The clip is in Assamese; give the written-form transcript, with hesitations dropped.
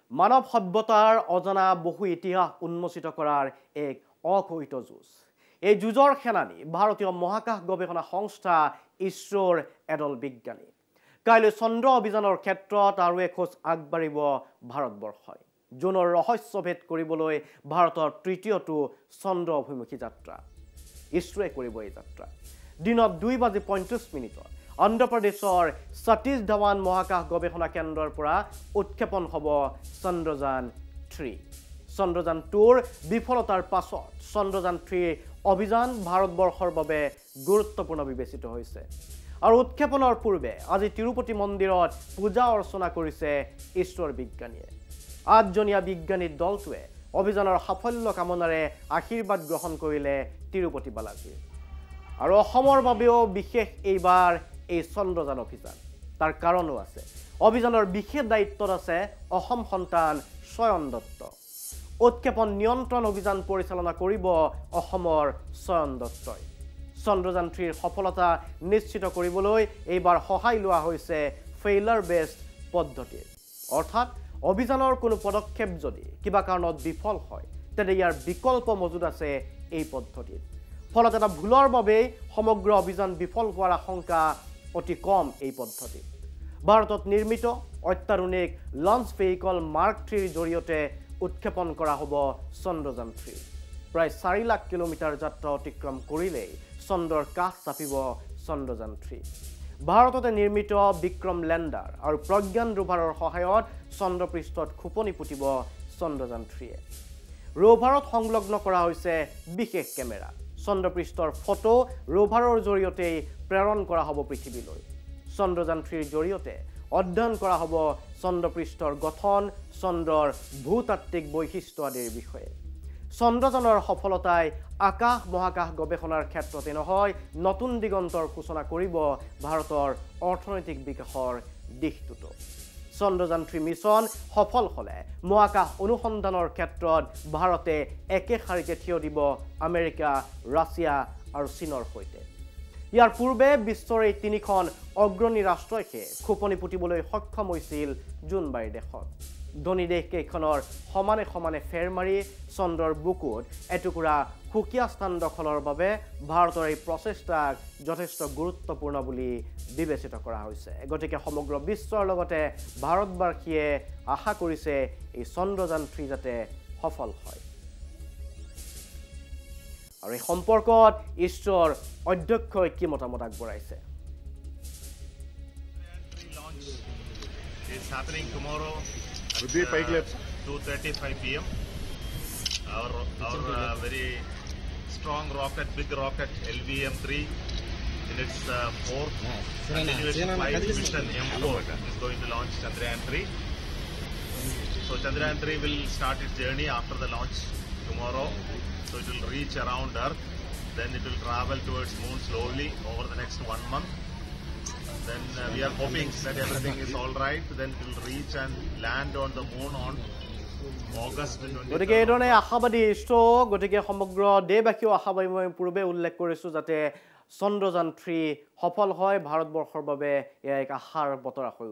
মানৱ সভ্যতাৰ অজনা বহু ইতিহাস উন্মোচিত কৰাৰ এক অকৈত যুঁজ এই যুঁজৰ সেনানী ভাৰতীয় মহাকাশ গৱেষণা সংস্থা ইছৰোৰ এডল বিজ্ঞানী কাইলৈ চন্দ্ৰ অভিযানৰ ক্ষেত্ৰত আৰু এখোজ আগবাঢ়িব ভাৰতবৰ্ষই জুনৰ ৰহস্যভেদ কৰিবলৈ ভাৰতৰ তৃতীয়টো চন্দ্ৰ অভিমুখী যাত্ৰা ইছৰোৱে কৰিব এই যাত্ৰা দিনত 2:35 অন্ধ্ৰপ্ৰদেশৰ সতীশ ধাৱান মহাকাশ গৱেষণা কেন্দ্ৰৰ পৰা উৎক্ষেপণ হ'ব Chandrayaan-3 Chandrayaan-2ৰ বিফলতাৰ পাছত Chandrayaan-3 অভিযান ভাৰতবৰ্ষৰ বাবে গুৰুত্বপূৰ্ণ বিবেচিত হৈছে আৰু উৎক্ষেপণৰ পূৰ্বে আজি তিৰুপতি মন্দিৰত পূজা অৰ্চনা কৰিছে ইছৰোৰ বিজ্ঞানীয়ে আঠজনীয়া বিজ্ঞানীৰ দলটোৱে অভিযানৰ সাফল্য কামনাৰে আশীৰ্বাদ গ্ৰহণ কৰিলে তিৰুপতি বালাজী আৰু অসমৰ বাবেও বিশেষ এইবাৰ এই চন্দ্ৰযান অভিযান তাৰ কাৰণো আছে অভিযানৰ বিশেষ দায়িত্বত আছে অসম সন্তান স্বয়ন দত্ত উৎক্ষেপণ নিয়ন্ত্ৰণ অভিযান পৰিচালনা কৰিব অসমৰ স্বয়ন দত্তই Chandrayaan-3ৰ সফলতা নিশ্চিত কৰিবলৈ এইবাৰ সহায় লোৱা হৈছে ফেইলাৰ বেছড পদ্ধতি অৰ্থাৎ অভিযানৰ কোনো পদক্ষেপ যদি কিবা কাৰণত বিফল হয় তেন্তে ইয়াৰ বিকল্প মজুদ আছে এই পদ্ধতিত ফলত এটা ভুলৰ বাবে সমগ্ৰ অভিযান বিফল হোৱাৰ আশংকা অতি কম এই পদ্ধতি ভাৰতত নিৰ্মিত অত্যাধুনিক লঞ্চ ভেহিকল মাৰ্ক 3ৰ জৰিয়তে উৎক্ষেপণ কৰা হ'ব Chandrayaan-3 প্ৰায় 4 লাখ কিলোমিটাৰ যাত্ৰা অতিক্ৰম কৰিলেই চন্দ্ৰৰ কাষ চাপিব Chandrayaan-3 ভাৰততে নিৰ্মিত বিক্ৰম লেণ্ডাৰ আৰু প্ৰজ্ঞান ৰোভাৰৰ সহায়ত চন্দ্ৰপৃষ্ঠত খুপনি পুতিব Chandrayaan-3 ৰোভাৰত সংলগ্ন কৰা হৈছে বিশেষ কেমেৰা চন্দ্ৰপৃষ্ঠৰ ফটো ৰোভাৰৰ জৰিয়তে প্ৰেৰণ কৰা হ'ব পৃথিৱীলৈ Chandrayaan-3ৰ জৰিয়তে অধ্যয়ন কৰা হ'ব চন্দ্ৰপৃষ্ঠৰ গঠন চন্দ্ৰৰ ভূতাত্ত্বিক বৈশিষ্ট্য আদিৰ বিষয়ে চন্দ্ৰযানৰ সফলতাই আকাশ মহাকাশ গৱেষণাৰ ক্ষেত্ৰতে নহয় নতুন দিগন্তৰ সূচনা কৰিব ভাৰতৰ অৰ্থনৈতিক বিকাশৰ দিশটোতো Chandrayaan-3 মিছন সফল হলে মহাকাশ অনুসন্ধানৰ ক্ষেত্ৰত ভাৰতে একে শাৰীতে থিয় দিব আমেৰিকা ৰাছিয়া আৰু চীনৰ সৈতে ইয়াৰ পূৰ্বে বিশ্বৰ এই তিনিখন অগ্ৰণী ৰাষ্ট্ৰই খুপনি পুতিবলৈ সক্ষম হৈছিল জুনবাৰীৰ দেশত ধনী দেশকেইখনৰ সমানে সমানে ফেৰ মাৰি চন্দ্ৰৰ বুকুত এটুকুৰা সুকীয়া স্থান দখলৰ বাবে ভাৰতৰ এই প্ৰচেষ্টাক যথেষ্ট গুৰুত্বপূৰ্ণ বুলি বিবেচিত কৰা হৈছে গতিকে সমগ্ৰ বিশ্বৰ লগতে ভাৰতবাসীয়ে আশা কৰিছে এই Chandrayaan-3 যাতে সফল হয় আৰু এই সম্পৰ্কত ইছৰোৰ অধ্যক্ষই কি মতামত আগবঢ়াইছে It's happening tomorrow at 2:35 p.m. Our very strong rocket, big rocket LVM-3 in its fourth continuous flight mission M4 is going to launch Chandrayaan-3. So Chandrayaan-3 will start its journey after the launch tomorrow. So it will reach around Earth, then it will travel towards Moon slowly over the next 1 month. Then we are hoping that everything is all right. Then it will reach and land on the moon on August 23rd. গতিকে এইধৰণে আশাবাদী ইছৰো গতিকে সমগ্ৰ দেশবাসীও আশাবাদী মই পূৰ্বে উল্লেখ কৰিছোঁ যাতে Chandrayaan-3 সফল হয় ভাৰতবৰ্ষৰ বাবে এক আশাৰ বতৰা হৈ